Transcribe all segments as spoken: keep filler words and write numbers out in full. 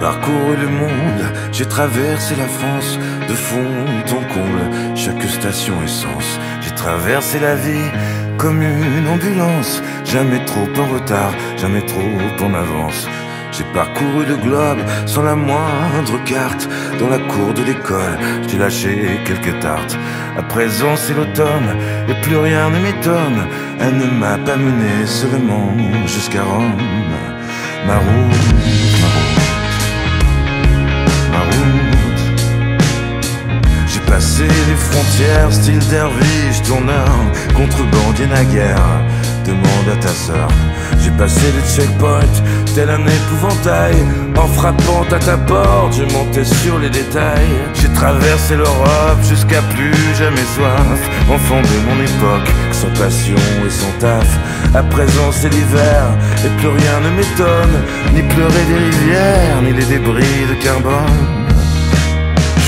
parcouru le monde, j'ai traversé la France de fond en comble, chaque station essence. J'ai traversé la vie comme une ambulance, jamais trop en retard, jamais trop en avance. J'ai parcouru le globe sans la moindre carte. Dans la cour de l'école, j'ai lâché quelques tartes. À présent c'est l'automne et plus rien ne m'étonne. Elle ne m'a pas mené seulement jusqu'à Rome. Ma route, ma route, ma route. J'ai passé les frontières, style derviche, tourneur, contrebandier naguère. Demande à ta sœur. J'ai passé les checkpoints, tel un épouvantail. En frappant à ta porte, je montais sur les détails. J'ai traversé l'Europe jusqu'à plus jamais soif. Enfant de mon époque, sans passion et sans taf. À présent c'est l'hiver, et plus rien ne m'étonne. Ni pleurer des rivières, ni les débris de carbone. Je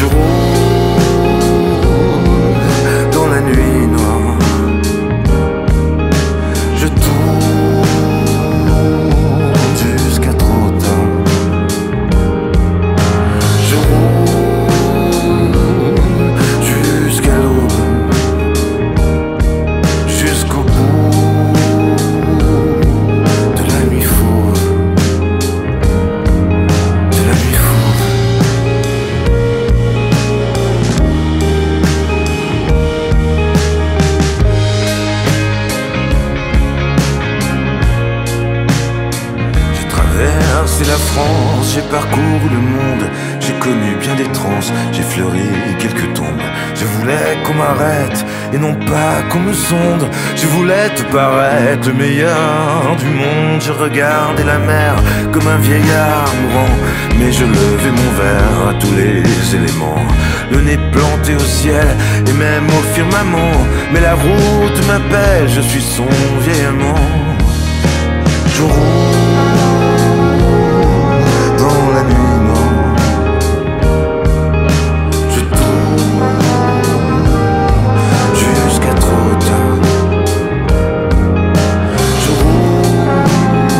roule dans la nuit noire. C'est la France, j'ai parcouru le monde, j'ai connu bien des transes, j'ai fleuri quelques tombes. Je voulais qu'on m'arrête et non pas qu'on me sonde. Je voulais te paraître le meilleur du monde. Je regardais la mer comme un vieillard mourant, mais je levais mon verre à tous les éléments. Le nez planté au ciel et même au firmament. Mais la route m'appelle, je suis son vieil amant. Je roule dans la nuit noire, je tourne jusqu'à trop tard. Je roule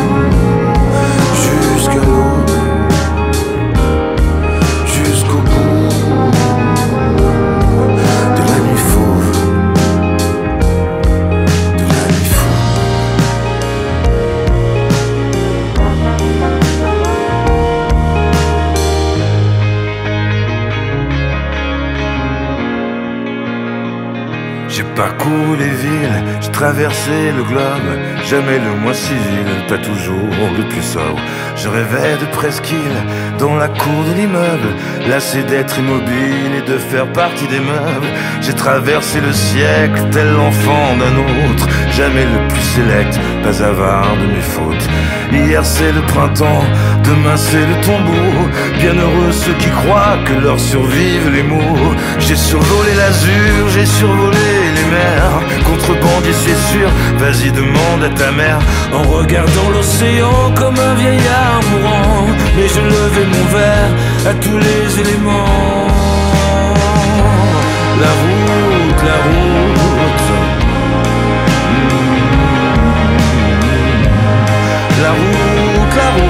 jusqu'à l'aube, jusqu'au bout de la nuit fauve, de la nuit fauve. J'ai parcouru les villes, j'ai traversé le globe. Jamais le moins civil, pas toujours le plus sobre. Je rêvais de presqu'île dans la cour de l'immeuble, lassé d'être immobile et de faire partie des meubles. J'ai traversé le siècle tel l'enfant d'un autre, jamais le plus sélect, pas avare de mes fautes. Hier c'est le printemps, demain c'est le tombeau. Bienheureux ceux qui croient que leur survivent les mots. J'ai survolé l'azur, j'ai survolé les mers. Contrebandier c'est sûr, vas-y demande à ta mère. En regardant l'océan comme un vieillard mourant, mais je levais mon verre à tous les éléments. La route, la route, mmh. La route, la route.